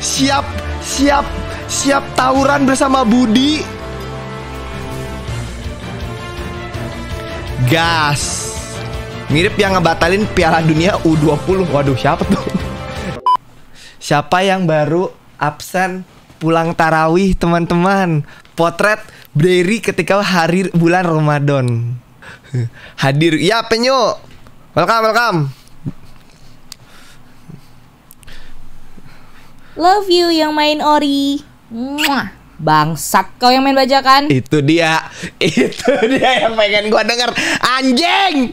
Siap tawuran bersama Budi. Gas. Mirip yang ngebatalin Piala Dunia U20. Waduh, siapa tuh? Siapa yang baru absen pulang tarawih, teman-teman? Potret Brary ketika hari bulan Ramadan. Hadir. Ya, Penyo. Welcome. Love you yang main Ori. Mwah. Bangsat kau yang main bajakan. Itu dia yang pengen gua denger. Anjing.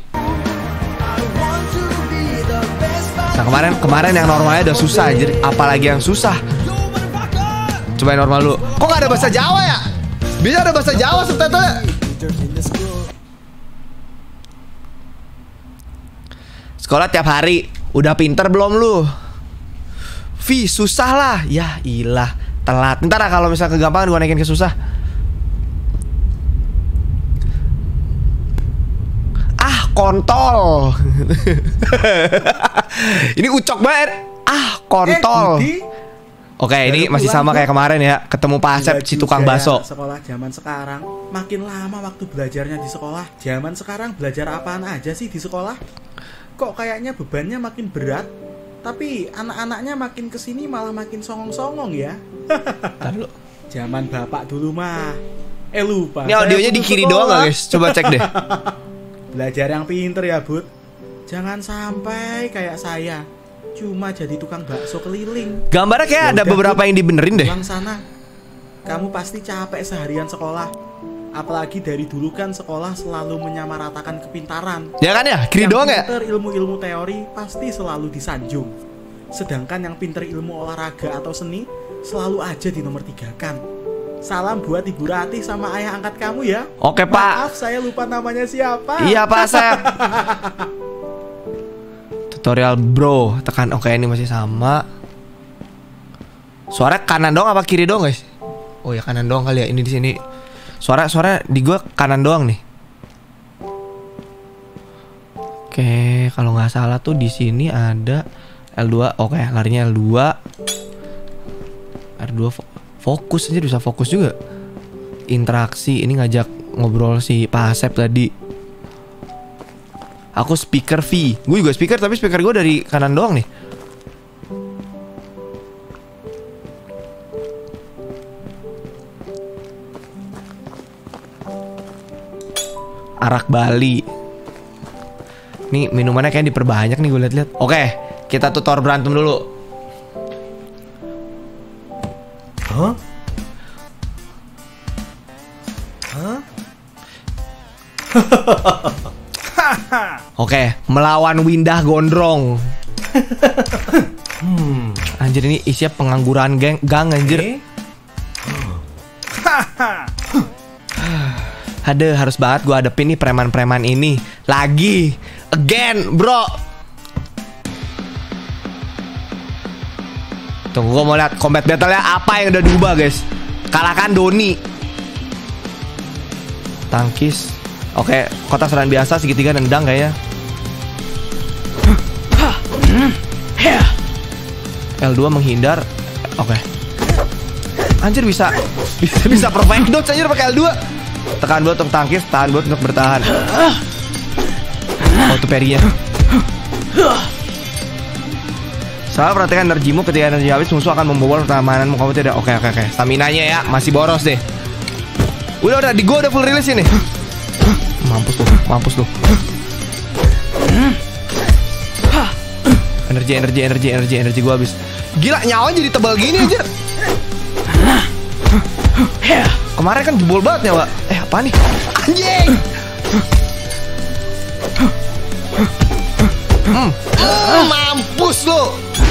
Nah, kemarin yang normalnya udah susah anjir, apalagi yang susah. Coba yang normal lu. Kok gak ada bahasa Jawa ya? Bisa ada bahasa Jawa subtitlenya. Sekolah tiap hari. Udah pinter belum lu? Vi, susah lah. Ya ilah, telat. Ntar lah kalau misalnya kegampangan gue naikin ke susah. Ah, kontol. Ini ucok banget. Ah, kontol. Oke, ini masih sama kayak kemarin ya. Ketemu Pak Asep si tukang bakso. Sekolah zaman sekarang makin lama waktu belajarnya di sekolah. Zaman sekarang belajar apaan aja sih di sekolah? Kok kayaknya bebannya makin berat, tapi anak-anaknya makin kesini malah makin songong-songong ya. Zaman bapak dulu mah lupa. Ini audionya di kiri doang gak guys? Coba cek deh. Belajar yang pinter ya bud. Jangan sampai kayak saya cuma jadi tukang bakso keliling. Gambarnya kayak ada beberapa yang dibenerin deh. Pulang sana, kamu pasti capek seharian sekolah. Apalagi dari dulu kan sekolah selalu menyamaratakan kepintaran. Ya kan ya? Kiri doang ya? Yang pinter ilmu-ilmu teori pasti selalu disanjung. Sedangkan yang pinter ilmu olahraga atau seni selalu aja di nomor 3 kan. Salam buat Ibu Ratih sama ayah angkat kamu ya. Oke Pak. Maaf saya lupa namanya siapa. Iya Pak Asep. Tutorial bro. Tekan oke, ini masih sama. Suara kanan doang apa kiri doang guys? Oh ya kanan doang kali ya, ini di sini. Suara di gua kanan doang nih. Oke, kalau nggak salah tuh di sini ada L2. Oke, larinya L2. R2 fokus aja, bisa fokus juga. Interaksi, ini ngajak ngobrol si Pak Asep tadi. Aku speaker V. Gue juga speaker, tapi speaker gue dari kanan doang nih. Arak Bali. Nih minumannya kayak diperbanyak nih gue liat-liat. Oke, kita tutor berantem dulu. Hah? Oke, melawan Windah Gondrong. Anjir, ini isinya pengangguran gang anjir. Aduh, harus banget gue hadepin nih preman-preman ini. Lagi again, bro. Tunggu, gue mau lihat combat battle-nya apa yang udah diubah, guys. Kalahkan Doni. Tangkis. Oke, kotak serangan biasa, segitiga nendang kayaknya. L2 menghindar. Oke. Anjir, bisa perfect dodge anjir pakai L2. Tekan buat untuk tangkis, tahan buat untuk bertahan. Oh, itu perinya. Selalu perhatikan energimu, ketika energi habis musuh akan membobol pertahananmu. Kamu tidak. Oke. Staminanya ya masih boros deh. Udah di gua udah full release ini. Mampus lu. Energi gua habis. Gila, nyawa jadi tebal gini anjir. Kemarin kan jebol banget nyawa. Apa nih? Anjing. Mampus lu.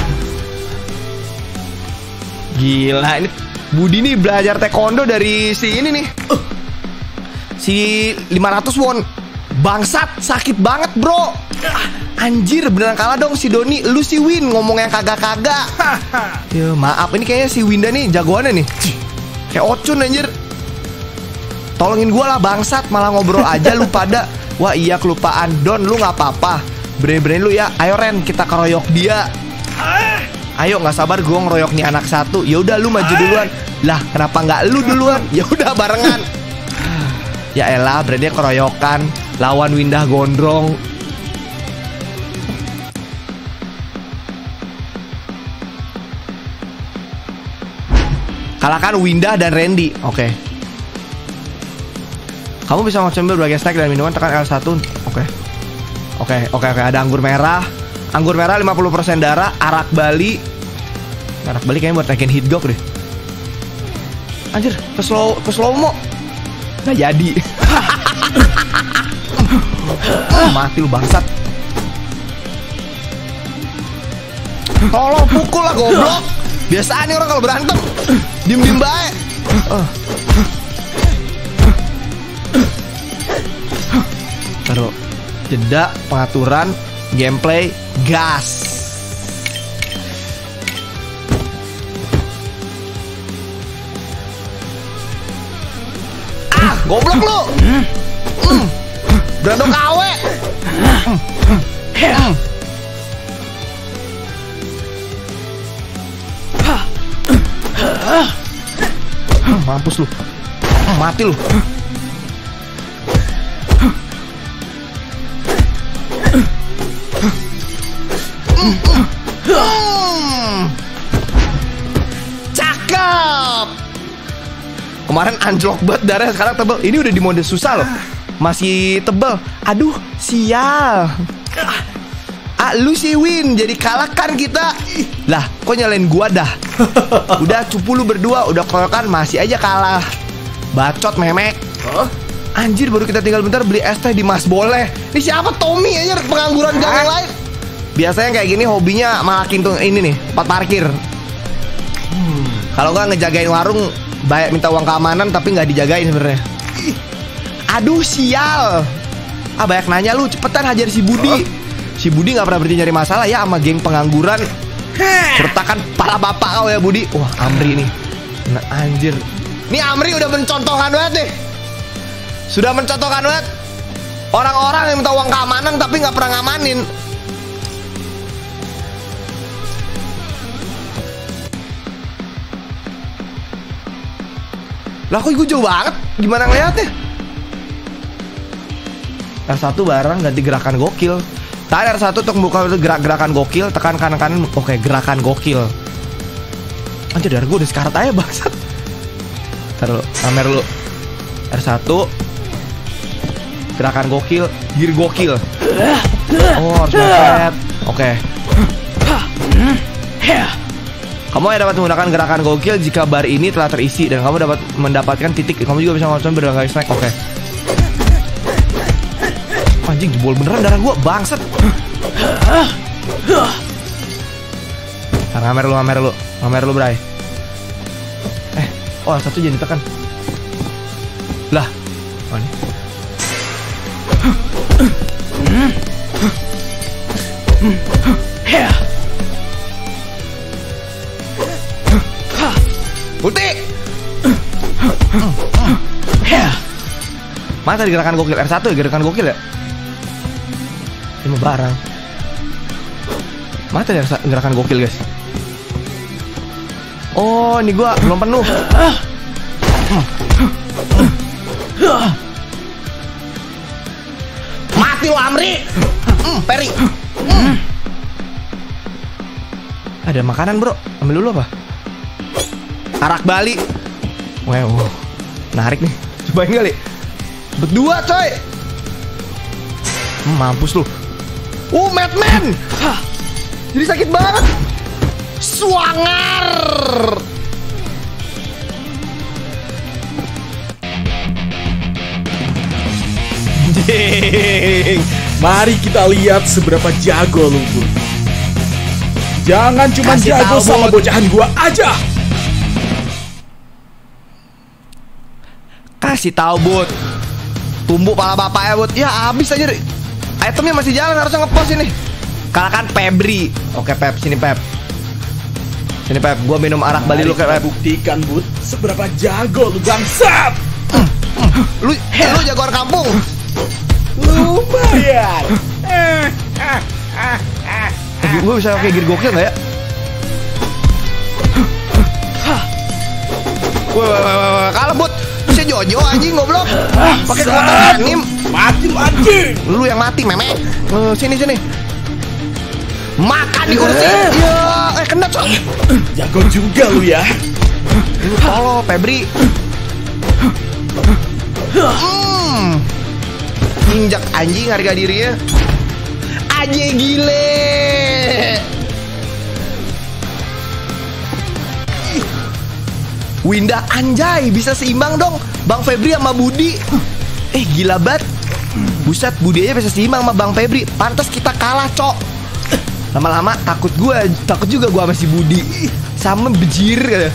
Gila, ini Budi nih belajar taekwondo dari si ini nih. Si 500 won. Bangsat, sakit banget bro. Anjir, beneran kalah dong si Doni. Lu si Win ngomong yang kagak-kagak. Ya maaf, ini kayaknya si Winda nih jagoannya nih. Kayak Ocun anjir. Tolongin gue lah bangsat, malah ngobrol aja lu pada. Wah iya kelupaan. Don, lu gak apa-apa. Brain lu ya. Ayo Ren, kita keroyok dia. Ayo, nggak sabar gue ngeroyok nih anak satu. Ya udah lu maju duluan. Lah, kenapa nggak lu duluan? Ya udah barengan. Ya elah, berarti keroyokan lawan Windah Gondrong. Kalahkan Windah dan Randy. Oke. Kamu bisa mengambil berbagai snack dan minuman, tekan L1. Oke, ada anggur merah. Anggur merah 50% darah, arak Bali. Arak Bali kayaknya buat naikin hit gok deh. Anjir, ke slow mo. Nggak jadi. Mati lu bangsat. Tolong pukul lah goblok. Biasaan nih orang kalau berantem diem-diem baik. Taruh jeda pengaturan gameplay gas. Goblok lu. Berandok awe. Mampus lu. Mati lu. Cakep. Kemarin anjlok banget darah, sekarang tebel. Ini udah di mode susah loh. Masih tebel. Aduh, sial. Lu sih win, jadi kalah kan kita. Lah, kok nyalain gua dah. Udah cupu lu berdua, udah keroyokan masih aja kalah. Bacot memek. Anjir, baru kita tinggal bentar beli es teh di Mas Boleh. Ini siapa? Tommy aja, pengangguran gang yang lain. Biasanya kayak gini hobinya malakin tuh ini nih, tempat parkir. Kalau nggak ngejagain warung, banyak minta uang keamanan tapi nggak dijagain sebenarnya. Aduh, sial. Banyak nanya lu, cepetan hajar si Budi. Si Budi nggak pernah berhenti nyari masalah ya sama geng pengangguran. Sertakan pala bapak kau ya Budi. Wah, Amri nih. Nah, anjir. Nih Amri udah mencontohkan banget nih. Sudah mencontohkan banget. Orang-orang yang minta uang keamanan tapi nggak pernah ngamanin. Lah kok gue jauh banget. Gimana ngeliatnya? R1 bareng ganti gerakan gokil. Tadi R1 untuk membuka gerakan gokil, tekan kanan-kanan. Oke, gerakan gokil. Anjir, dari gue udah sekarat aja bangsat. Ntar lu, pamer lu. R1 gerakan gokil, gear gokil. Oh, harus mepet. Oke. Kamu yang dapat menggunakan gerakan gokil jika bar ini telah terisi dan kamu dapat mendapatkan titik. Kamu juga bisa melakukan berbagai snack. Oke. Anjing, jebol beneran darah gua, bangsat. Ngamer lu, Bray. Satu jangan ditekan. Lah, ini. Ulti. Mana tadi gerakan gokil? R1 ya gerakan gokil ya? Ini barang. Mana tadi gerakan gokil guys? Oh, ini gua belum penuh. Mati lo Amri. Peri. Ada makanan bro, ambil dulu apa? Arak Bali. Wow, menarik nih. Cobain kali. Berdua coy. Mampus lu. Madman. Jadi sakit banget. Swanger. Mari kita lihat seberapa jago lu, Bud. Jangan cuma jago sama bocahan gua aja. Kasih tahu Bud. Tumbuk pala bapaknya Bud. Ya habis aja deh. Itemnya masih jalan, harusnya ngepost ini. Kalahkan Febri. Oke Pep, sini Pep. Sini Pep, gua minum arak Bali lu kayak Pep. Buktikan Bud, seberapa jago lu bangsat. Lu jagoan kampung. Lumayan. Gue bisa pakai gear gokil nggak ya? Wah, kalah bot. Bisa Jojo anjing goblok. Pakai kekuatan anim. Mati lu anjing. Lu yang mati, memek. Sini. Makan di kursi. Ya, kena coy. Jago juga lu ya. Lu tolol, Febri. Injak anjing harga dirinya. Aje gile. Winda anjay, bisa seimbang dong Bang Febri sama Budi. Gila banget. Buset, Budi aja bisa seimbang sama Bang Febri. Pantas kita kalah, cok. Lama-lama takut juga gua sama si Budi. Sama bejir.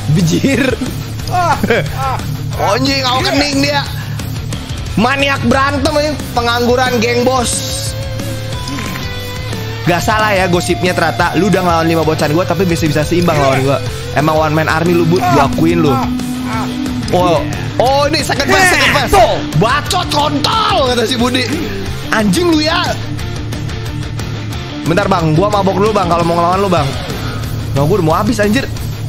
Anjing, aku kening dia. Maniak berantem ini, pengangguran geng bos. Gak salah ya gosipnya, ternyata lu udah ngelawan 5 bocan gua tapi bisa seimbang lawan gua. Emang one man army lu, Bud, gua akuin lu. Oh ini second pass. Bacot kontol kata si Budi. Anjing lu ya. Bentar bang, gua mabok dulu bang kalau mau ngelawan lu bang. Nah, gua udah mau habis anjir.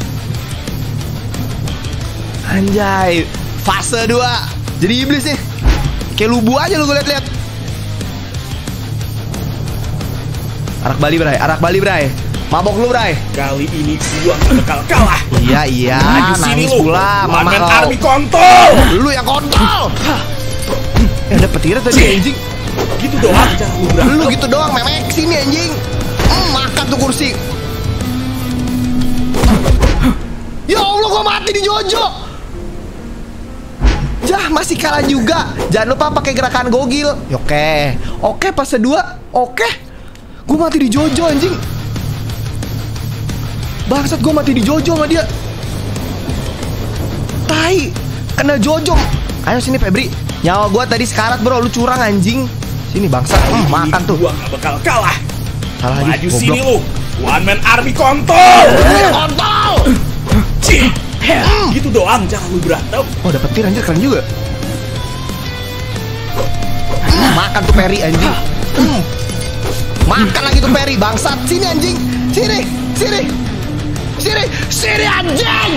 Anjay, fase 2. Jadi iblis nih. Kayak lubu aja lu, gue liat-liat. Arak Bali bray. Mabok lu bray. Kali ini gua gak bakal kalah. Iya, nangis pula mama kau. Army kontol. Lu yang kontol. Ada petirnya tadi anjing. Gitu doang cara lu berantem. Lu gitu doang, memek sini anjing. Makan tuh kursi. Ya Allah, gua mati di Jojo. Jah, masih kalah juga. Jangan lupa pakai gerakan gogil. Oke, fase 2. Oke. Gue mati di Jojo anjing. Bangsat, gue mati di Jojo sama dia. Tai, kena Jojo. Ayo sini Febri. Nyawa gue tadi sekarat bro, lu curang anjing. Sini bangsat, makan tuh. Gua gak bakal kalah. Salah lagi, maju goblok. sini lu. One man army kontol. Kontol. Gitu doang cara lu berantem. Oh, dapet petir anjir, keren juga. Makan tuh Peri anjing. Makan lagi tuh Peri, bangsat. Sini anjing. Sini anjing.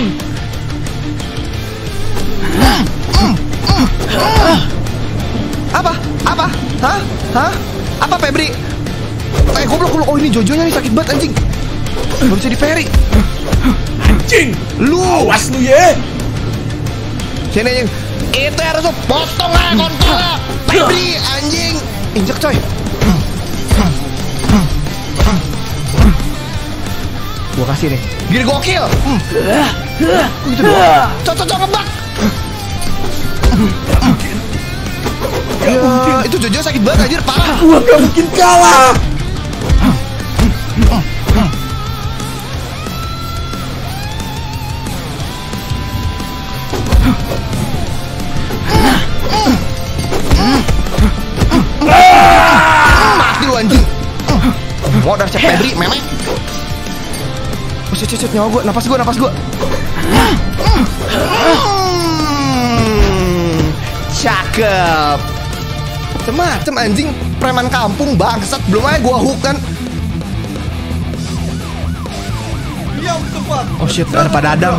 Apa? Hah? Apa Febri? Goblok. Oh, ini Jojonya nih sakit banget anjing. Baru bisa di Peri. Anjing. Lu Awas lu ya. sini anjing. Itu harus lu potong aja kontolnya. Febri anjing. Injek coy. Gua kasih nih. Gini gokil. Gitu doang. Cocok ngebak. Ya, itu Jojo sakit banget anjir, parah. Gua gak mungkin kalah. Mati lu anjing. Modal cek Febri, memek. Cet nyawa gue, napas gue. Cakep. Macem anjing, preman kampung bangsat. Belum aja gua hook kan. Diam tepat. Oh shit, ada Pak Dadang.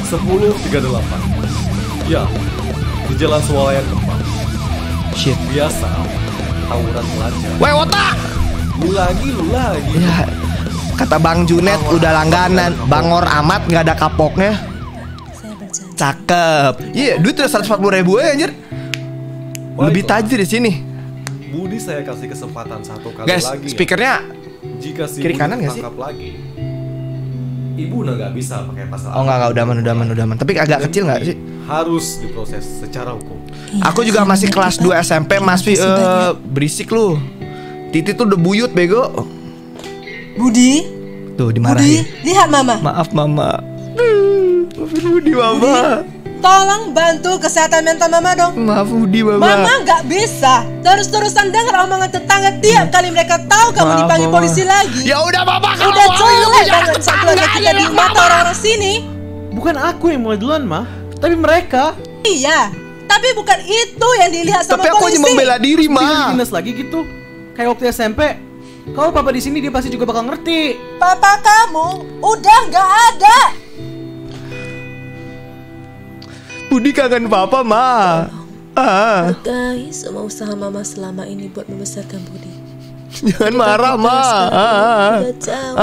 10.38. Ya, di jalan swalayan Kemang. Shit. Biasa, tawuran pelajar. Weh, otak. Lu lagi. Ya, kata Bang Junet udah langganan. Bangor amat nggak ada kapoknya. Saya bercanda. Cakep. Iya, duit udah 140.000 ya anjir. Lebih tajir di sini. Budi saya kasih kesempatan satu kali Guys, lagi. speakernya Jika si kiri Budi kanan nggak sih? tertangkap lagi, ibu udah nggak bisa pakai pasal. Oh enggak, udah aman. Tapi agak Dan kecil nggak ini sih? Harus diproses secara hukum. Aku juga masih kelas 2 SMP, masih berisik lu. Titi tuh udah buyut bego. Budi, Tuh Budi, dimarahin. lihat mama. Maaf mama. Maafin Budi mama. Tolong bantu kesehatan mental mama dong. Maaf Budi mama. Mama nggak bisa terus-terusan dengar omongan tetangga tiap kali mereka tahu kamu Maaf, dipanggil Mama. polisi lagi. Ya udah mama, kalau Udah mau jelek lu bicara banget ke keluarga tetangga kita aja di dong, mata Mama. orang-orang sini. Bukan aku yang mulai duluan, mah, tapi mereka. Iya, tapi bukan itu yang dilihat sama Tapi aku polisi. hanya membela diri Tinggal ma. dinas lagi gitu. Kayak waktu SMP. Kalau papa di sini dia pasti juga bakal ngerti. Papa kamu udah nggak ada. Budi kangen papa, Ma. Hargai semua usaha mama selama ini buat membesarkan Budi. Jangan marah, Ma. Udah jauh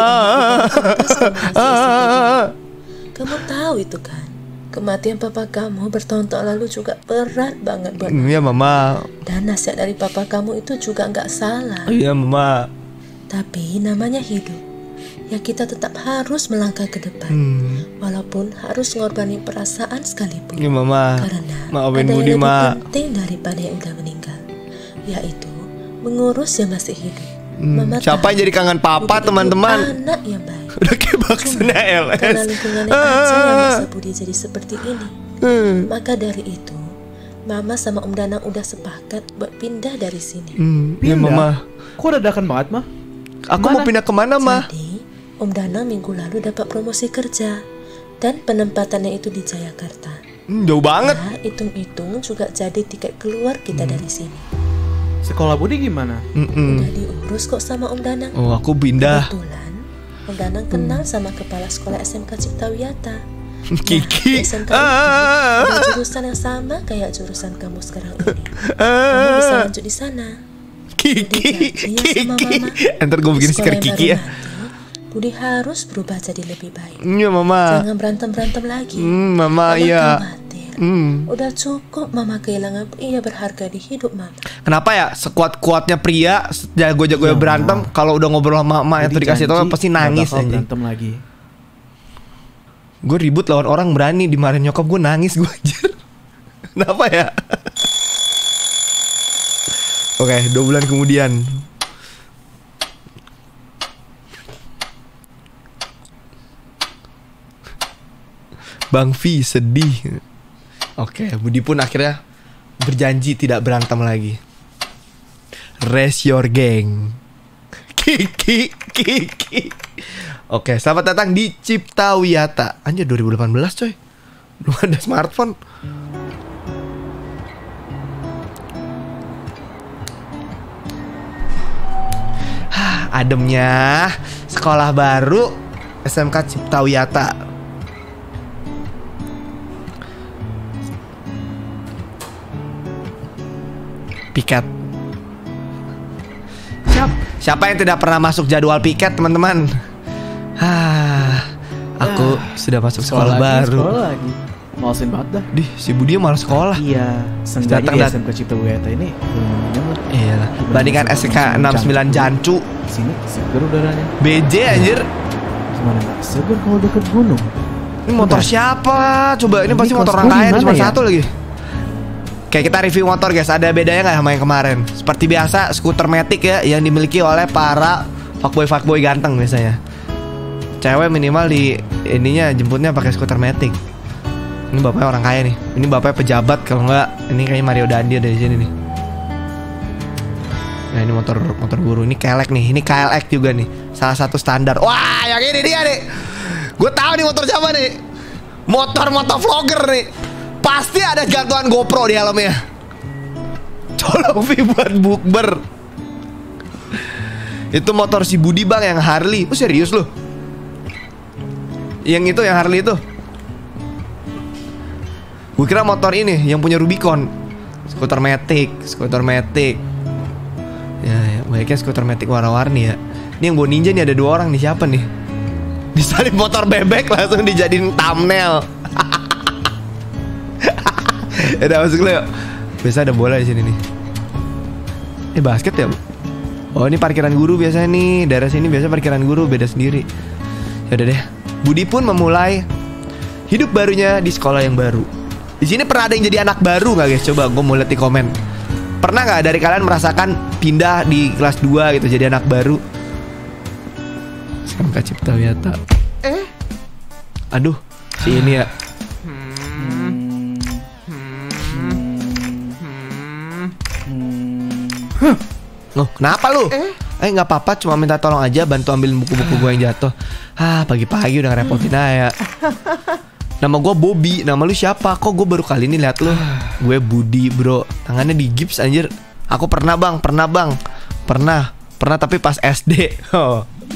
Kamu tahu itu kan? Kematian papa kamu bertahun-tahun lalu juga berat banget buat Iya, Mama. Dan nasihat dari papa kamu itu juga nggak salah. Iya, Mama. Tapi namanya hidup. Ya kita tetap harus melangkah ke depan. Walaupun harus ngorbanin perasaan sekalipun. Iya, Mama. Karena Maafin ada Budi, yang lebih Ma. penting daripada yang udah meninggal, yaitu mengurus yang masih hidup. Mama Siapa tahu yang jadi kangen papa, Budi itu teman-teman? anak yang baik. Udah kayak baksonya Karena LS. lingkungannya aja yang masa Budi jadi seperti ini. Maka dari itu, Mama sama Om Danang udah sepakat buat pindah dari sini. Iya, Mama. Kok dadakan banget, Ma? Aku mau pindah kemana, Ma? Jadi, Om Danang minggu lalu dapat promosi kerja dan penempatannya itu di Jayakarta. Jauh banget. Ya, hitung-hitung juga jadi tiket keluar kita dari sini. Sekolah Budi gimana? Udah diurus kok sama Om Danang. Oh, aku pindah. Kebetulan Om Danang kenal sama kepala sekolah SMK Cipta Wiyata. Kiki. Di SMK itu ada jurusan yang sama kayak jurusan kamu sekarang ini. Kamu bisa lanjut di sana. Kiki. Janji ya sama Kiki. Mama. Ntar gue bikin Di stiker sekolah yang Kiki ya. baru nanti, Budi harus berubah jadi lebih baik. Iya, Mama. Jangan berantem-berantem lagi. Mama, Mama iya. khawatir. Udah cukup Mama kehilangan pria berharga di hidup Mama. Kenapa ya sekuat-kuatnya pria, jago-jago berantem, kalau udah ngobrol sama mama itu dikasih tau pasti nangis anjing. Berantem lagi. Gue ribut lawan orang berani, dimarahin nyokap gue nangis gue anjir. Kenapa ya? Oke, 2 bulan kemudian. Bang V sedih. Oke, Budi pun akhirnya berjanji tidak berantem lagi. Raise your gang. Kiki. Oke, selamat datang di Cipta Wiyata. Anjir 2018 coy. Belum ada smartphone. Ademnya sekolah baru SMK Cipta Wiyata. Piket. Siapa yang tidak pernah masuk jadwal piket, teman-teman? Aku sudah masuk sekolah baru. Sekolah lagi. Malesin banget dah. Dih, si Budi malah sekolah. Iya, sengaja Datang di dat- SMK Cipta Wiyata ini lumayan lah. Iya lah. Bandingkan SK 69 Jancu, Sini seger udaranya. BJ anjir. Gimana nggak seger kalau deket gunung? Ini motor siapa? Coba ini Ini pasti motor kelas orang gua kaya, gimana cuma ya? satu lagi. Kayak kita review motor guys, ada bedanya nggak sama yang kemarin? Seperti biasa, skuter Matic ya yang dimiliki oleh para fuckboy ganteng biasanya. Cewek minimal di ininya jemputnya pakai skuter Matic. Ini bapaknya orang kaya nih. Ini bapaknya pejabat, kalau nggak ini kayaknya Mario Dandi ada di sini nih. Nah ini motor guru, ini kelek nih, ini KLX juga nih, salah satu standar. Wah yang ini dia nih, gue tahu nih motor siapa nih, motor vlogger nih, pasti ada gantungan GoPro di helmnya. Colong V buat bukber. Itu motor si Budi bang yang Harley. Oh serius lu? Yang itu yang Harley itu? Gue kira motor ini yang punya Rubicon. Skuter Matic. Ya, baiknya skuter Matic warna-warni ya. Ini yang bawa ninja nih ada 2 orang nih, siapa nih? Disalip motor bebek langsung dijadiin thumbnail. Udah masuk lu yuk. Biasa ada bola di sini nih. Basket ya? Oh ini parkiran guru biasanya nih. Daerah sini biasa parkiran guru, beda sendiri. Yaudah deh. Budi pun memulai hidup barunya di sekolah yang baru. Di sini pernah ada yang jadi anak baru nggak guys? Coba gue mau lihat di komen. Pernah nggak dari kalian merasakan pindah di kelas 2 gitu jadi anak baru? SMK Cipta Wiyata. Aduh, si ini ya. Loh, kenapa lu? Nggak apa-apa, cuma minta tolong aja bantu ambilin buku-buku gue yang jatuh. Pagi-pagi udah ngerepotin aja. Nama gue Bobby, nama lu siapa? Kok gue baru kali ini lihat lu? Gue Budi bro, tangannya di gips anjir. Aku pernah bang. Pernah tapi pas SD.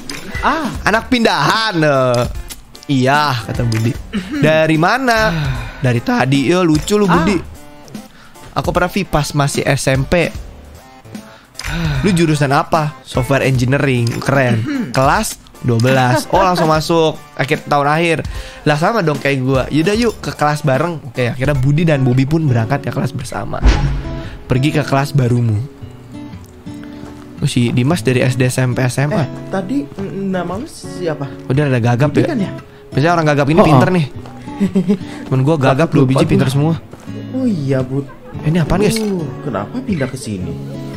Anak pindahan. Iya kata Budi. Dari mana? Dari tadi, yo lucu lu Budi. Aku pernah pas masih SMP. Lu jurusan apa? Software engineering, keren. Kelas 12. Oh langsung masuk akhir tahun akhir. Lah sama dong kayak gua. Yaudah yuk ke kelas bareng. Oke, akhirnya Budi dan Bobby pun berangkat ke kelas bersama. Pergi ke kelas barumu. Oh, si Dimas dari SD, SMP, SMA. Tadi nama lu siapa? Udah ada gagap Budi ya? kan ya? Biasanya orang gagap ini pinter nih. Temen gua gagap 2 biji pinter semua. Oh iya, Bud. Ini apaan guys? Kenapa pindah ke sini?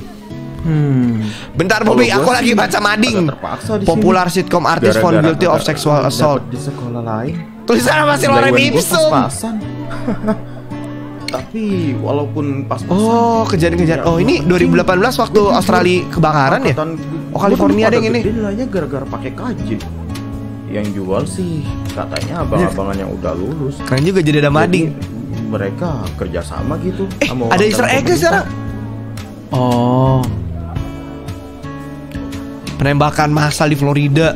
Bentar Bobby, aku lagi baca mading. Popular sitcom artis found guilty of sexual assault. Di sekolah lain. Tulisannya masih Lorem Ipsum. Tapi walaupun pas-pasan. Oh, kejadian-kejadian. Oh, ini 2018 waktu Australia kebakaran ya? Oh, California ada yang ini. Nilainya gara-gara pakai kajin. Yang jual sih katanya abang-abangan yang udah lulus. Keren juga jadi ada mading. Mereka kerjasama gitu. Ada Easter egg sekarang. Oh. Penembakan massal di Florida.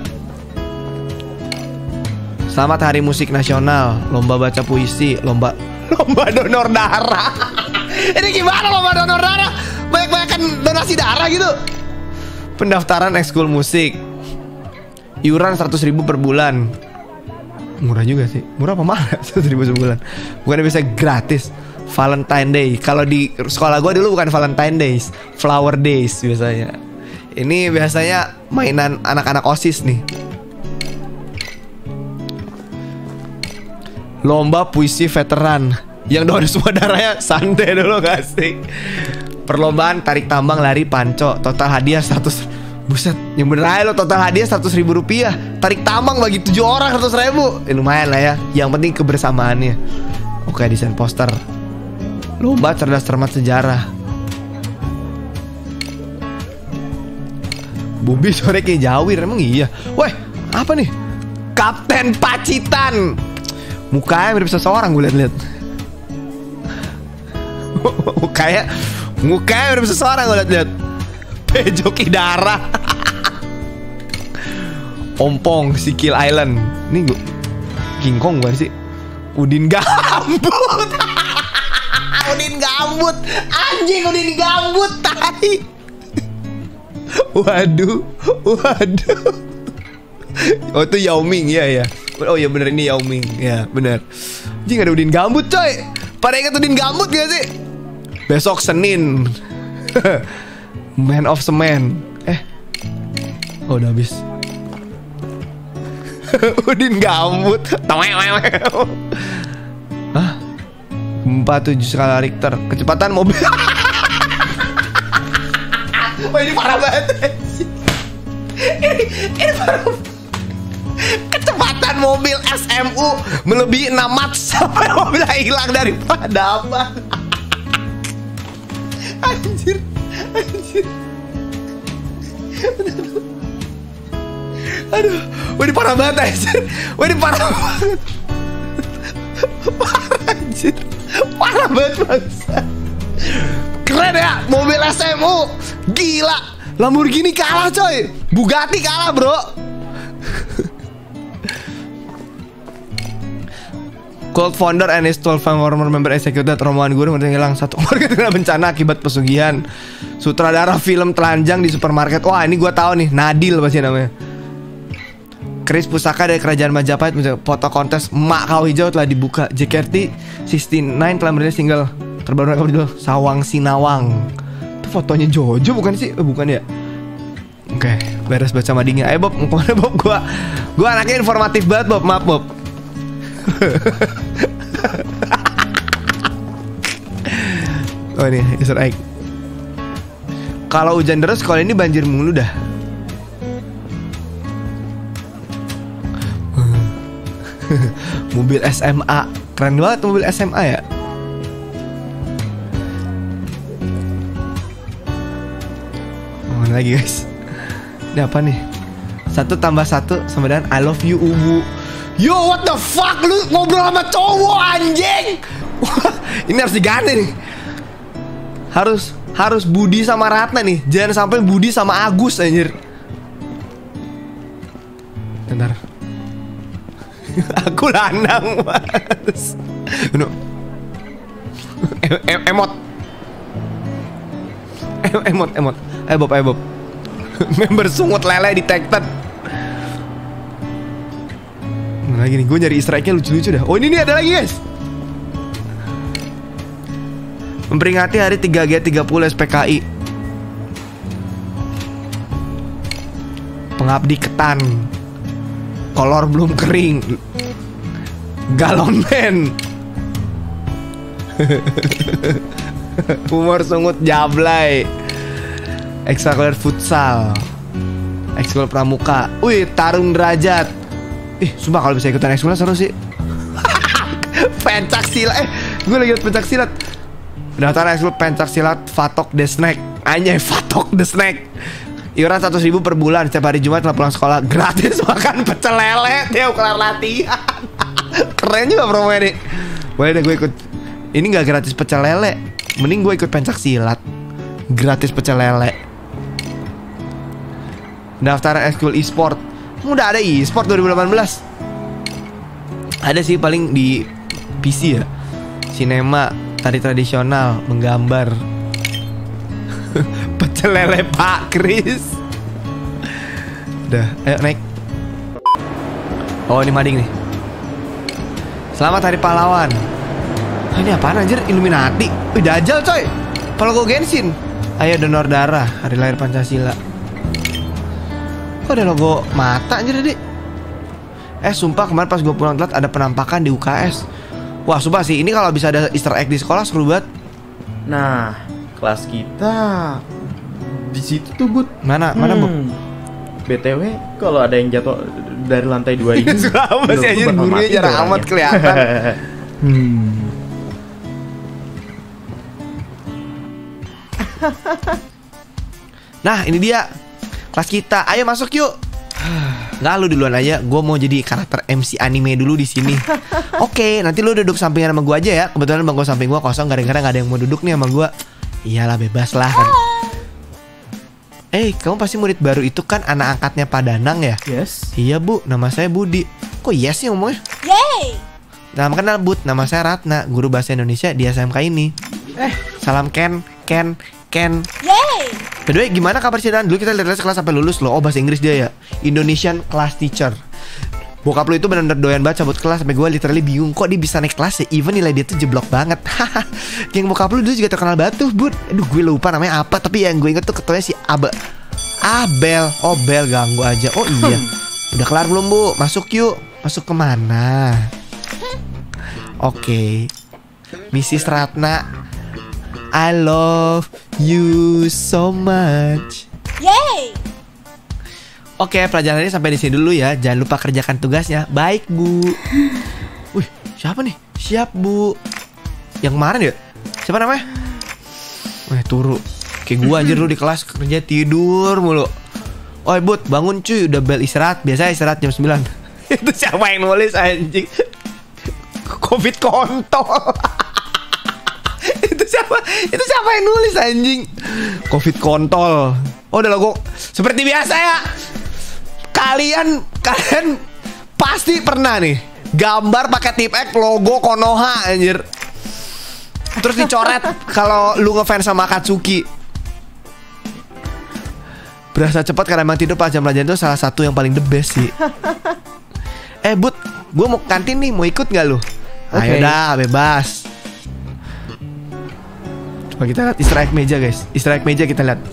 Selamat Hari Musik Nasional. Lomba baca puisi. Lomba donor darah. Ini gimana lomba donor darah? Banyak-banyakan donasi darah gitu. Pendaftaran ekskul musik. Iuran 100.000 per bulan. Murah juga sih. Murah apa mahal? 100.000 sebulan. Bukannya bisa gratis. Valentine Day. Kalau di sekolah gue dulu bukan Valentine Days, Flower Days biasanya. Ini biasanya mainan anak-anak OSIS nih. Lomba puisi veteran. Yang donor semua darahnya santai dulu gak sih? Perlombaan tarik tambang lari panco. Total hadiah 100. Buset, yang bener aja lo, total hadiah 100.000 rupiah. Tarik tambang bagi 7 orang 100.000. Lumayan lah ya. Yang penting kebersamaannya. Oke, desain poster. Lomba cerdas cermat sejarah. Bobby sore kayak Jawir, emang iya. Weh, apa nih? Kapten Pacitan. Mukanya mirip seseorang gue liat-liat. Mukanya mirip seseorang gue liat-liat. Joki darah. Ompong Sikil Island. Ini gue King Kong bukan sih? Udin Gambut. Udin Gambut. Anjing Udin Gambut tai. Waduh. Oh itu Yao Ming ya. Oh ya bener ini Yao Ming. Ya bener. Anjing ada Udin Gambut coy. Pada ingat Udin Gambut gak sih? Besok Senin. Man of Semen. Oh udah habis. Udin Gambut. Hah? 47 skala Richter. Kecepatan mobil. Wah ini parah banget. Ini parah. Kecepatan mobil SMU melebihi 6 knots sampai mobilnya hilang dari padaman. Anjir. Aduh, ini parah banget anjir. Ini parah banget. Anjir. Parah banget bangsa. Keren ya, mobil SMU. Gila. Lamborghini kalah coy. Bugatti kalah bro. Cult founder and his 12 former member executed. Rombongan guru menghilang satu keluarga terkena bencana akibat pesugihan. Sutradara film telanjang di supermarket. Wah ini gue tahu nih, Nadil pasti namanya. Keris pusaka dari kerajaan Majapahit. Foto kontes Mak Kau Hijau telah dibuka. JKT69 telah merilis single terbaru mereka berjudul Sawang Sinawang. Itu fotonya Jojo bukan sih? Bukan ya. Oke, beres baca madingnya. Ayo Bob, mau kemana Bob? Gua anaknya informatif banget Bob. Maaf Bob. Oh ini Easter egg. Kalau hujan deras sekolah ini banjir mulu dah. Mobil SMA. Keren banget mobil SMA ya. Mana lagi guys? Ini apa nih? 1 + 1 sama dengan I love you Ubu. Yo what the fuck, lu ngobrol sama cowok anjing. Ini harus diganti nih. Harus Budi sama Ratna nih. Jangan sampai Budi sama Agus anjir. Bentar. Aku lanang mas. No. Emot. Emot. Ayo Bob. Member sungut lele detected. Lagi nih, gue nyari easter egg-nya lucu-lucu dah. Oh ini nih ada lagi guys. Memperingati hari 3G30 SPKI. Pengabdi ketan. Kolor belum kering. Galon man. Humor sungut jablay. Ekstrakurikuler futsal. Ekskul pramuka. Wih, tarung derajat. Sumpah kalau bisa ikutan ekskul seru sih. Pencak silat. Gue lagi liat pencak silat. Daftar ekskul pencak silat Fatok the Snack. Anjay, Fatok the Snack. Iuran 100.000 per bulan. Setiap hari Jumat setelah pulang sekolah gratis makan pecel lele. Dia kelar latihan. Keren juga promonya nih. Boleh deh gue ikut. Ini gak gratis pecel lele. Mending gue ikut pencak silat. Gratis pecel lele. Daftar ekskul e-sport. Udah ada e-sport 2018. Ada sih paling di PC ya. Sinema, tari tradisional, menggambar. Pecel lele Pak Kris. Udah, ayo naik. Oh ini mading nih. Selamat Hari Pahlawan. Ini apaan anjir? Illuminati. Wih Dajjal coy. Logo Genshin. Ayo donor darah. Hari lahir Pancasila. Kok ada logo mata anjir tadi? Sumpah kemarin pas gue pulang telat ada penampakan di UKS. Wah sumpah sih, ini kalau bisa ada easter egg di sekolah seru banget. Nah, kelas kita di situ tuh, Bud. Mana Bud? BTW, kalau ada yang jatuh dari lantai 2 ini apa sih anjir, gurunya jarang amat kelihatan. Nah, ini dia kelas kita. Ayo masuk yuk. Nggak, lu duluan aja. Gue mau jadi karakter MC anime dulu di sini. Oke, nanti lu duduk sampingan sama gue aja ya. Kebetulan bangku samping gue kosong. Kadang-kadang nggak ada yang mau duduk nih sama gue. Iyalah, bebas lah kan. Kamu pasti murid baru itu kan anak angkatnya Pak Danang ya? Yes. Iya Bu, nama saya Budi. Kok yes sih ngomongnya? Yeay. Nama kenal Bud, nama saya Ratna, guru bahasa Indonesia di SMK ini. Salam Ken. Yeay. Kedua, gimana kabar Cidan? Dulu kita lihat kelas sampai lulus loh. Oh bahasa Inggris dia ya. Indonesian class teacher. Bokap lu itu bener-bener doyan banget cabut kelas. Sampai gue literally bingung kok dia bisa naik kelas ya. Even nilai dia tuh jeblok banget. Yang bokap lu dulu juga terkenal banget tuh Bud. Aduh gue lupa namanya apa. Tapi yang gue inget tuh ketuanya si Abel. Oh Bel, ganggu aja. Oh iya. Udah kelar belum Bu? Masuk yuk. Masuk kemana? Oke. Mrs. Ratna, I love you so much. Yeay. Oke, pelajarannya sampai di sini dulu ya. Jangan lupa kerjakan tugasnya. Baik, Bu. Wih, siapa nih? Siap, Bu. Yang kemarin ya? Siapa namanya? Turu. Kayak gua anjir lu di kelas kerja tidur mulu. Oi, Bud, bangun cuy. Udah bel istirahat. Biasa istirahat jam 9. Itu siapa yang nulis anjing? Covid kontol. Itu siapa yang nulis anjing? Covid kontol. Oh udah logo. Seperti biasa ya. Kalian pasti pernah nih gambar pakai tip X logo Konoha anjir. Terus dicoret kalau lu ngefans sama Akatsuki. Berasa cepat karena emang tidur pas jam pelajaran itu salah satu yang paling the best sih. Bud, gue mau kantin nih, mau ikut gak lu? Ayo dah, bebas. Coba kita lihat easter egg meja guys. Easter egg meja kita lihat.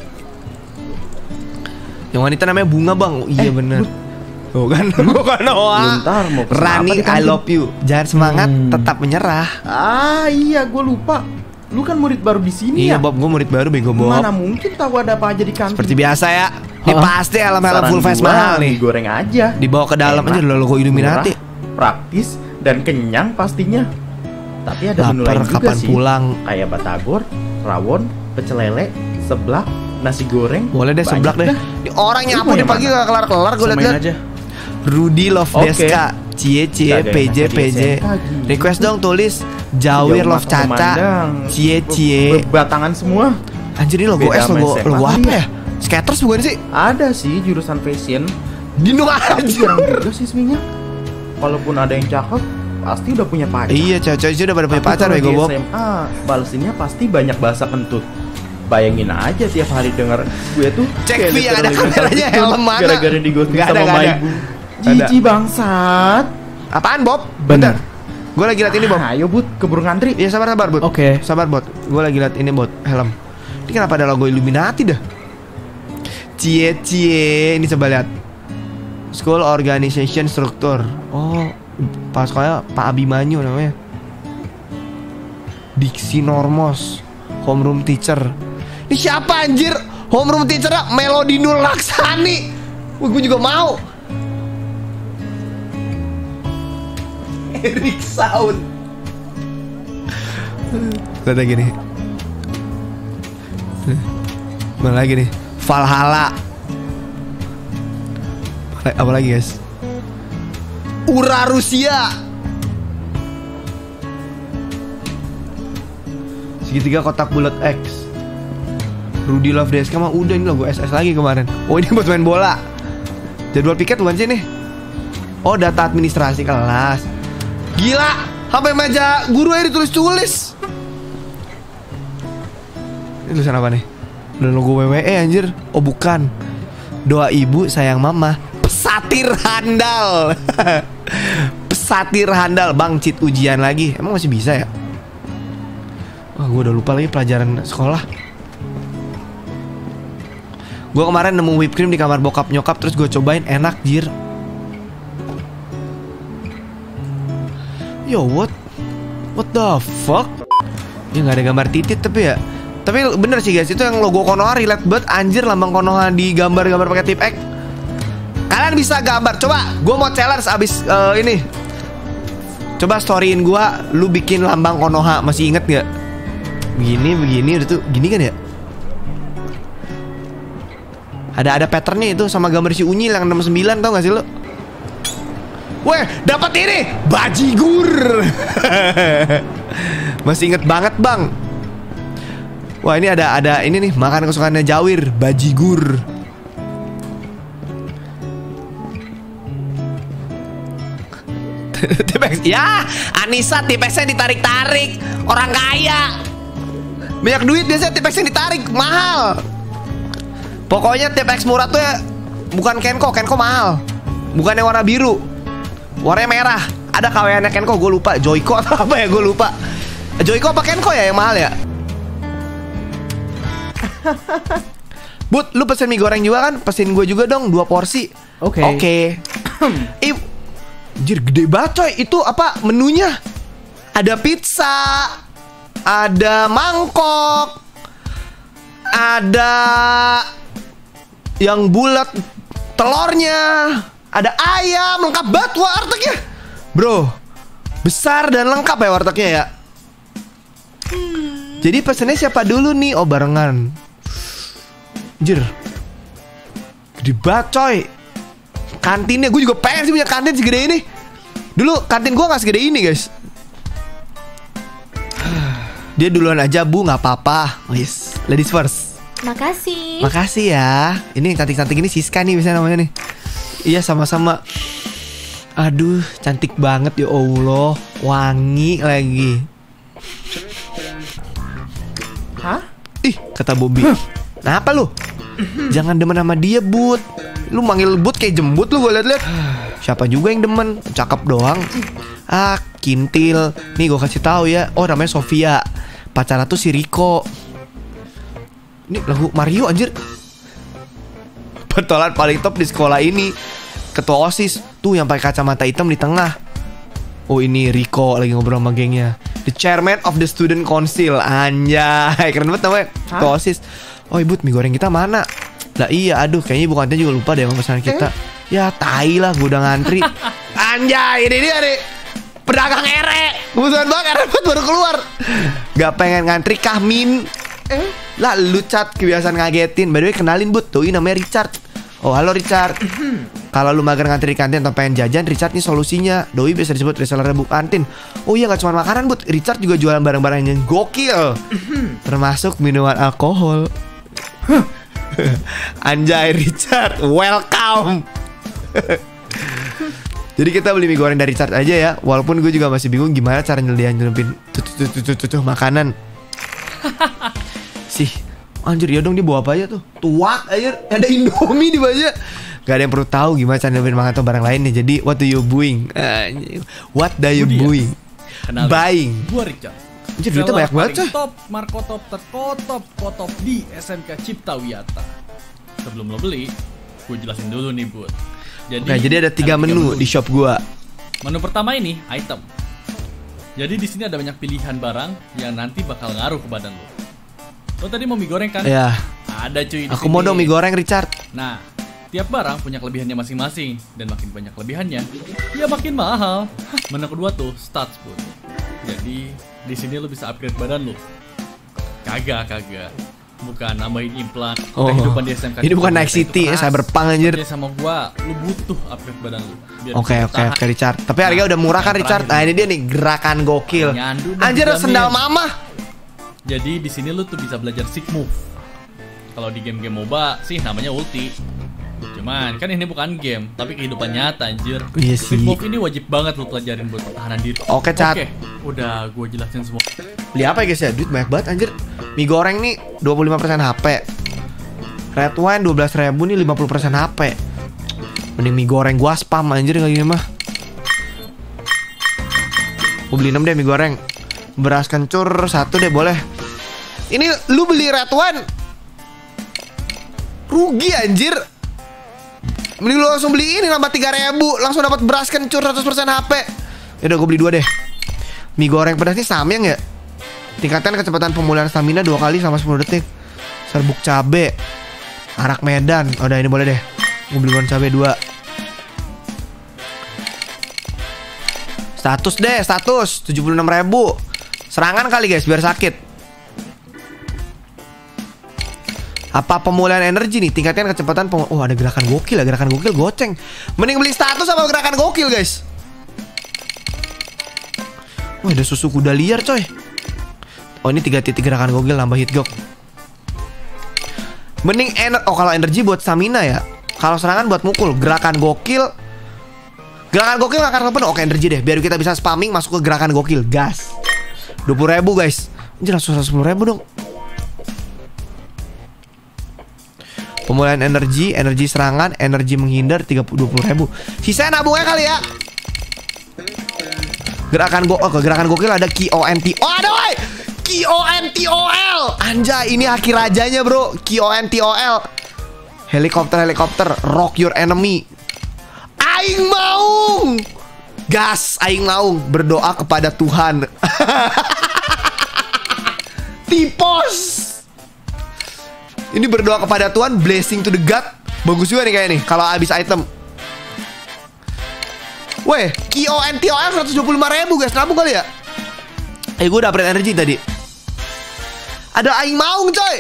Yang wanita namanya Bunga bang. Oh, iya bener. Oh kan, bukan Noah. Bentar, mau pesen Rani, apa I love you. Jangan semangat, tetap menyerah. Iya, gue lupa. Lu kan murid baru di sini Iya ya? Bob, gue murid baru bego Bob. Mana mungkin tahu ada apa aja di kantin. Seperti biasa ya. Ini pasti helm-helm full face mahal nih. Digoreng aja. Dibawa ke dalam aja logo Illuminati. Murah, praktis dan kenyang pastinya. Tapi ada menu lain juga kapan sih. Pulang? Kayak batagor, rawon, pecel lele, seblak, nasi goreng. Boleh deh seblak deh. Ini orang nyapu di pagi gak kelar-kelar gue liat-liat. aja. Rudy Love Deska, Cie PJ. Request dong tulis Jawir Love Caca, Cie. Batangan semua. Anjir ini logo Beda S, sama logo SMA apa ya? Skaters bukan sih? Ada sih jurusan fashion. Dino Tapi aja. jarang juga siswinya. Walaupun ada yang cakep, pasti udah punya pacar. Iya, cewek-cewek sih udah pada punya Tapi pacar kalau bego di Bob. SMA, balesinnya pasti banyak bahasa kentut. Bayangin aja tiap hari denger gue tuh Cek kayak V yang ada literally kameranya, mental helm mana? gara-gara digosip Nggak ada, sama nggak ada. Maibu. Ada. Jiji bangsat. Apaan Bob? Bener. Gue lagi liat ini Bob. Ayo Bud, keburu ngantri. Iya sabar Bud. Oke. Sabar Bot. Gue lagi liat ini Bot, helm. Ini kenapa ada logo Illuminati dah? Cie, ini coba lihat. School Organization Structure. Oh, pas kayak Pak Abimanyu namanya. Diksi Normos, Homeroom Teacher. Ini siapa anjir? Homeroom Teacher Melody Nur Laksani. Wih, gue juga mau. Eric Sound. Lihat lagi nih. Mana lagi nih? Valhalla. Apa lagi guys? Ura Rusia. Segitiga kotak bulat X. Rudy Love DSK mah udah, ini logo SS lagi kemarin. Oh ini buat main bola. Jadwal piket bukan sih nih? Oh data administrasi kelas. Gila, sampai meja guru aja ditulis-tulis. Ini tulisan apa nih? Dan logo WWE anjir. Oh bukan. Doa ibu sayang mama. Pesatir handal. Pesatir handal. Bang cheat ujian lagi. Emang masih bisa ya? Wah gue udah lupa lagi pelajaran sekolah. Gue kemarin nemu whipped cream di kamar bokap nyokap. Terus gue cobain, enak jir. Yo what the fuck? Ya gak ada gambar titit tapi ya. Tapi bener sih guys, itu yang logo Konoha relate banget. Anjir lambang Konoha di gambar-gambar pakai tip X. Kalian bisa gambar. Coba gue mau challenge abis ini. Coba storyin gue, lu bikin lambang Konoha. Masih inget gak? Begini udah tuh. Gini kan ya? Ada patternnya itu sama gambar si Unyil yang 69, tau gak sih lu? Weh, dapat ini bajigur. Masih inget banget bang. Wah ini ada ini nih, makanan kesukaannya Jawir, bajigur. Tipex, ya Anissa tipexnya ditarik-tarik. Orang kaya banyak duit biasanya tipexnya ditarik, mahal. Pokoknya tipex murah tuh ya bukan Kenko mahal. Bukan yang warna biru, warnanya merah. Ada kaweannya Kenko, gue lupa. Joyko atau apa ya, gue lupa. Joyko apa Kenko ya yang mahal ya? Bud, lu pesen mie goreng juga kan? Pesin gue juga dong 2 porsi. Oke. Anjir gede banget coy. Itu apa menunya? Ada pizza, ada mangkok, ada yang bulat telurnya, ada ayam, lengkap banget wartegnya. Bro, besar dan lengkap ya wartegnya ya. Jadi pesennya siapa dulu nih? Oh barengan. Anjir gede banget coy. Kantinnya gue juga pengen sih punya kantin segede ini. Dulu kantin gue gak segede ini guys. Dia duluan aja bu, gak apa-apa. Wis, ladies first. Makasih. Makasih ya. Ini cantik-cantik ini Siska nih biasanya namanya nih. Iya sama-sama. Aduh cantik banget ya Allah. Wangi lagi. Hah? Ih kata Bobby. Kenapa lu? Jangan demen sama dia Bud. Lu manggil Bud kayak jembut lu gue liat-liat. Siapa juga yang demen? Cakep doang. Ah kintil. Nih gue kasih tahu ya. Oh namanya Sofia. Pacarnya tuh si Riko. Ini lagu Mario anjir. Pentolan paling top di sekolah ini. Ketua OSIS tuh yang pakai kacamata hitam di tengah. Oh ini Riko lagi ngobrol sama gengnya. The chairman of the student council. Anjay keren banget namanya. Ketua OSIS. Oh ibu mie goreng kita mana? Lah iya aduh kayaknya ibu kantin juga lupa deh sama pesanan kita. Ya tai lah gue udah ngantri. Anjay ini dia nih pedagang ere. Kebetulan banget ere baru keluar. Gak pengen ngantri kah Min? Lah lu Cat kebiasaan ngagetin. By the way kenalin Bud, tuh namanya Richard. Oh halo Richard. Kalau lu mager ngantri di kantin atau pengen jajan, Richard nih solusinya. Doi biasa disebut reseller bu kantin. Oh iya gak cuma makanan Bud, Richard juga jualan barang-barang yang gokil. Termasuk minuman alkohol. Anjay Richard, welcome. Jadi kita beli mie goreng dari Richard aja ya. Walaupun gue juga masih bingung gimana cara nyelupin makanan. Sih, anjir ya dong, dia bawa apa aja tuh? Tuak aja, ada Indomie di bawahnya. Gak ada yang perlu tahu gimana cara nyelupin makanan atau barang lainnya. Jadi what do you buying? What do you buying? Buying. Gua Richard. Anjir duitnya banyak banget coy. Top markotop terkotop di SMK Cipta Wiyata. Sebelum lo beli, gue jelasin dulu nih Bud. Jadi ada 3 menu di shop gua. Menu pertama ini item. Jadi di sini ada banyak pilihan barang yang nanti bakal ngaruh ke badan lo. Lo tadi mau mie goreng kan? Iya. Ada cuy di Aku sini. mau dong mie goreng Richard. Nah, tiap barang punya kelebihannya masing-masing dan makin banyak kelebihannya, ya makin mahal. Menu kedua tuh stats Bud. Jadi di sini lo bisa upgrade badan lo. Kagak. Bukan nambahin implan. Kehidupan di SMK. Ini bukan Night City ya, Cyberpunk anjir. Kerja sama gua, lu butuh upgrade badan lu. Oke Richard. Tapi harganya udah murah kan Richard? Nah ini dia nih gerakan gokil. Anjir sendal mama. Jadi di sini lu tuh bisa belajar sick move. Kalau di game-game MOBA sih namanya ulti. Cuman kan ini bukan game, tapi kehidupan nyata anjir. Iya Sick sih. move ini wajib banget lu pelajarin buat pertahanan diri. Oke, Cat. Oke, udah gua jelasin semua. Beli apa ya guys ya? Duit banyak banget anjir. Mie goreng nih 25% HP. Red wine 12.000 nih 50% HP. Mending mie goreng gua spam anjir kayak gini mah. Gua beli 6 deh mie goreng. Beras kencur 1 deh boleh. Ini lu beli red wine rugi anjir. Mending lu langsung beli ini nambah 3.000, langsung dapat beras kencur 100% HP. Yaudah gue beli 2 deh. Mie goreng pedas ini samyang ya. Tingkatkan kecepatan pemulihan stamina 2 kali sama 10 detik. Serbuk cabe, arak Medan. Oh, udah ini boleh deh. Gue beli goreng cabe 2. Status deh, status 76.000. Serangan kali guys biar sakit. Apa pemulihan energi nih? Tingkatkan kecepatan oh ada gerakan gokil ya, gerakan gokil goceng. Mending beli status sama gerakan gokil guys. Wah ada susu kuda liar coy. Oh ini 3 titik gerakan gokil nambah hit gok. Mending kalau energi buat stamina ya. Kalau serangan buat mukul. Gerakan gokil gak akan penuh. Oke energi deh biar kita bisa spamming masuk ke gerakan gokil. Gas 20.000 guys. Anjir langsung 10.000 dong. Pemulihan energi, energi serangan, energi menghindar 20.000. Sisanya nabungnya kali ya. Gerakan gokil ada KONT. Oh ada woy KONTOL. Anjay ini haki rajanya bro. KONTOL. Helikopter rock your enemy. Aing maung. Gas aing maung. Berdoa kepada Tuhan. Tipos. Ini berdoa kepada Tuhan, blessing to the God. Bagus juga nih kayak nih kalau habis item. Weh, KONTOL 125.000 guys. Nabung kali ya? Gue udah upgrade energi tadi. Ada aing maung coy.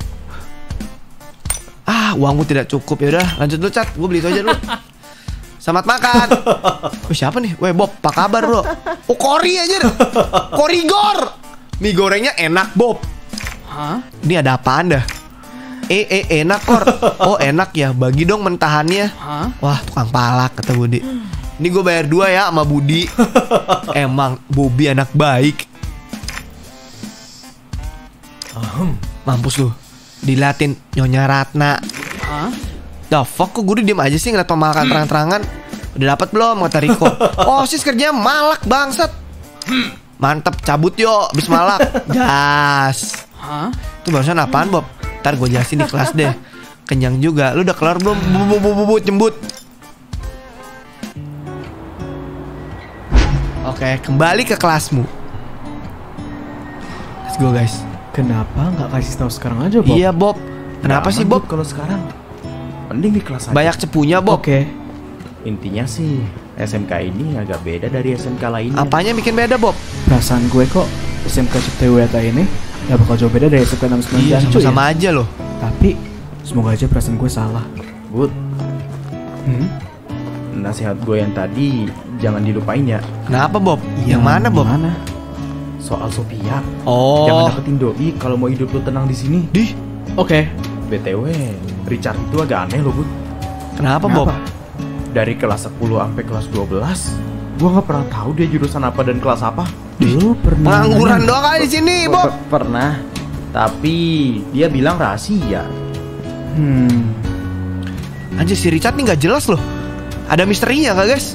Uangmu tidak cukup. Ya udah, lanjut dulu Cat. Gue beli itu aja dulu. Selamat makan. Siapa nih? Weh Bob, apa kabar bro? Oh Kori aja. Korigor. Mie gorengnya enak Bob. Hah? Ini ada apaan dah? Enak Kor. Oh enak ya, bagi dong mentahannya. Hah? Wah tukang palak kata Budi. Ini gue bayar 2 ya sama Budi. Emang Bobby anak baik. Mampus lu. Dilatin Nyonya Ratna. Hah? The fuck kok gue diem aja sih ngeliat pemalakan terang-terangan. Udah dapat belum kata Riko? Oh sis kerjanya malak bangsat. Mantep cabut yuk abis malak. Gas. Hah? Itu barusan apaan Bob? Ntar gue jelasin di kelas deh. Kenyang juga. Lu udah kelar belum? Jembut. Oke, kembali ke kelasmu. Let's go guys. Kenapa nggak kasih tahu sekarang aja Bob? Iya Bob. Kenapa sih Bob? Kalau sekarang mending di kelas aja. Banyak cepunya Bob. Oke. Intinya sih SMK ini agak beda dari SMK lainnya. Apanya bikin beda Bob? Perasaan gue kok SMK Cipta Wiyata ini gak bakal jauh beda dari SMK 69 Iya Jancu sama-sama ya? aja loh. Tapi semoga aja perasaan gue salah. Good. Nasihat gue yang tadi jangan dilupain ya. Kenapa Bob? Yang mana Bob? Mana? Soal Sophia. Oh. Jangan deketin doi kalau mau hidup lu tenang di sini. Oke. BTW, Richard itu agak aneh loh, Bud. Kenapa Bob? Dari kelas 10 sampai kelas 12, gua nggak pernah tahu dia jurusan apa dan kelas apa. Lu pernah Pengangguran doang kali di sini, Bob. Pernah. Tapi dia bilang rahasia. Anjir, si Richard nih nggak jelas loh. Ada misterinya nggak, guys?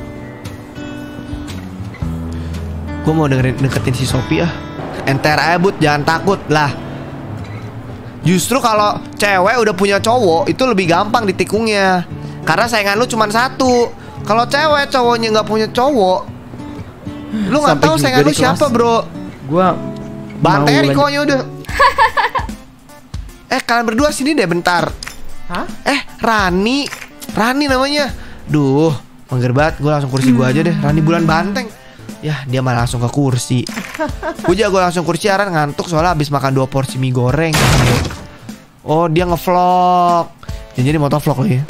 Gue mau deketin si Sophie ah. Enter aja, Bud, jangan takut lah. Justru kalau cewek udah punya cowok itu lebih gampang ditikungnya. Karena saingan lu cuma satu. Kalau cewek cowoknya nggak punya cowok, lu nggak tahu saingan lu siapa, bro. Gua Banteri koknya udah. Kalian berdua sini deh bentar. Hah? Rani namanya. Duh, mager banget. Gue langsung kursi gue aja deh. Rani Bulan Banteng. Ya, dia malah langsung ke kursi. Gue langsung kursi, Aran ngantuk soalnya habis makan 2 porsi mie goreng. Oh, dia ngevlog. Jadi mau vlog lagi.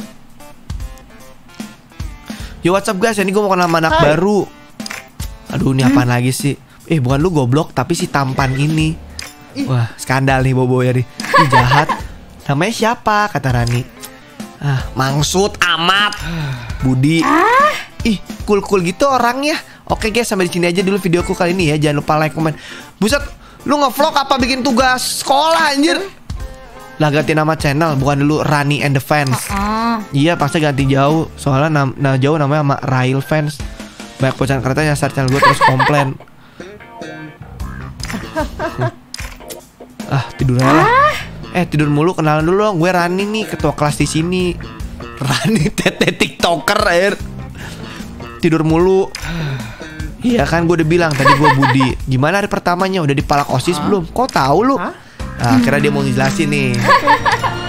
Yo, what's up guys? Ini gue mau kenal sama anak baru. Aduh, ini apaan lagi sih? Bukan lu goblok, tapi si tampan ini. Wah, skandal nih Bobo ya nih. Ih, jahat. Namanya siapa? Kata Rani. Mangsud amat. Budi. Ih, cool gitu orangnya. Oke guys, sampai di sini aja dulu videoku kali ini ya. Jangan lupa like, komen. Buset, lu ngevlog apa bikin tugas sekolah anjir? Lah ganti nama channel, bukan dulu Rani and the Fans. Iya, pasti ganti jauh. Soalnya jauh namanya sama Rail Fans. Banyak bocan kereta nyasar channel gue terus komplain. Tidur aja lah. Tidur mulu, kenalan dulu dong. Gue Rani nih, ketua kelas di sini. Rani tete tiktoker air. Tidur mulu. Iya kan, gue udah bilang tadi gue Budi. Gimana hari pertamanya? Udah dipalak OSIS belum? Kok tahu lu? Akhirnya dia mau ngejelasin nih.